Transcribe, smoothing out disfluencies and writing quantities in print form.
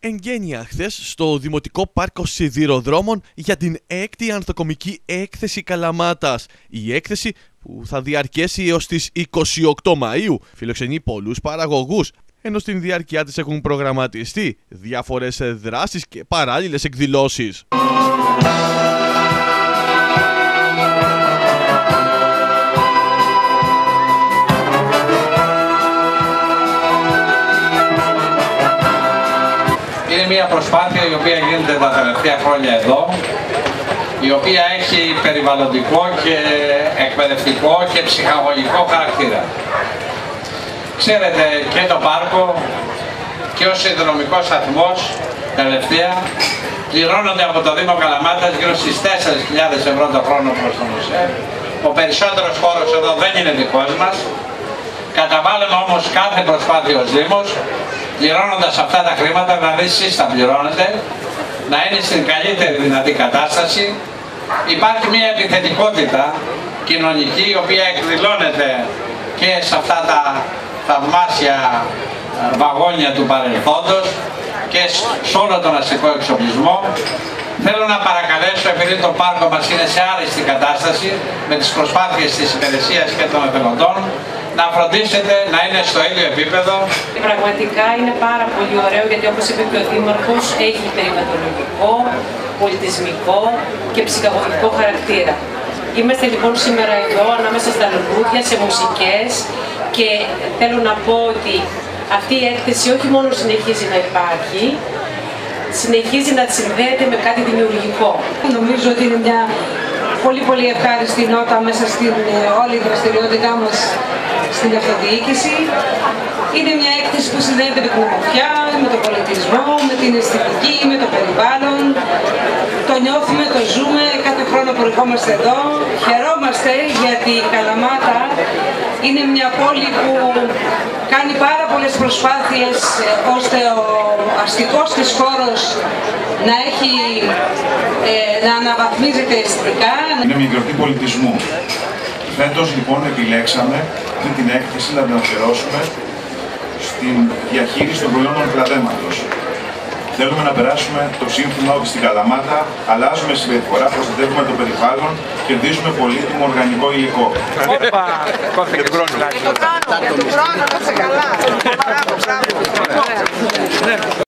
εγγένεια χθες στο Δημοτικό Πάρκο Σιδηροδρόμων για την 6η Ανθοκομική Έκθεση Καλαμάτας. Η έκθεση, που θα διαρκέσει έως τις 28 Μαΐου, φιλοξενεί πολλούς παραγωγούς, ενώ στην διάρκεια της έχουν προγραμματιστεί διάφορες δράσεις και παράλληλες εκδηλώσεις. Είναι μια προσπάθεια η οποία γίνεται τα τελευταία χρόνια εδώ, η οποία έχει περιβαλλοντικό και εκπαιδευτικό και ψυχαγωγικό χαρακτήρα. Ξέρετε, και το πάρκο και ο συνδρομικός σταθμός τελευταία πληρώνονται από το Δήμο Καλαμάτας γύρω στις 4.000 ευρώ το χρόνο προς το ΜΟΣΕ. Ο περισσότερος χώρος εδώ δεν είναι δικός μας. Καταβάλουμε όμως κάθε προσπάθεια ως Δήμος, πληρώνοντας αυτά τα χρήματα, δηλαδή εσείς τα πληρώνετε, να είναι στην καλύτερη δυνατή κατάσταση. Υπάρχει μια επιθετικότητα κοινωνική, η οποία εκδηλώνεται και σε αυτά τα θαυμάσια βαγόνια του παρελθόντος και σε όλο τον αστικό εξοπλισμό. Θέλω να παρακαλέσω, επειδή το πάρκο μας είναι σε άριστη κατάσταση με τις προσπάθειες της υπηρεσίας και των εθελοντών, να φροντίσετε να είναι στο ίδιο επίπεδο. Πραγματικά είναι πάρα πολύ ωραίο, γιατί όπως είπε και ο Δήμαρχος, έχει περιβαλλοντικό, πολιτισμικό και ψυχαγωγικό χαρακτήρα. Είμαστε λοιπόν σήμερα εδώ ανάμεσα στα λουλούδια, σε μουσικές, και θέλω να πω ότι αυτή η έκθεση όχι μόνο συνεχίζει να υπάρχει, συνεχίζει να συνδέεται με κάτι δημιουργικό. Νομίζω ότι είναι μια πολύ ευχάριστη νότα μέσα στην όλη δραστηριότητά μας στην αυτοδιοίκηση. Είναι μια έκθεση που συνδέεται με την ομορφιά, με τον πολιτισμό, με την αισθητική, με το περιβάλλον. Το νιώθουμε, το ζούμε κάθε χρόνο που ερχόμαστε εδώ. Χαιρόμαστε γιατί η Καλαμάτα είναι μια πόλη που κάνει πάρα πολλές προσπάθειες ώστε ο αστικός της χώρος να αναβαθμίζεται αισθητικά. Είναι μια γιορτή πολιτισμού. Φέτος λοιπόν επιλέξαμε αυτή την έκθεση να την αφιερώσουμε στην διαχείριση των προϊόντων κλαδέματος. Θέλουμε να περάσουμε το σύνθημα ότι στην Καλαμάτα αλλάζουμε συμπεριφορά, προστατεύουμε το περιβάλλον, κερδίζουμε πολύτιμο οργανικό υλικό. Και του χρόνου.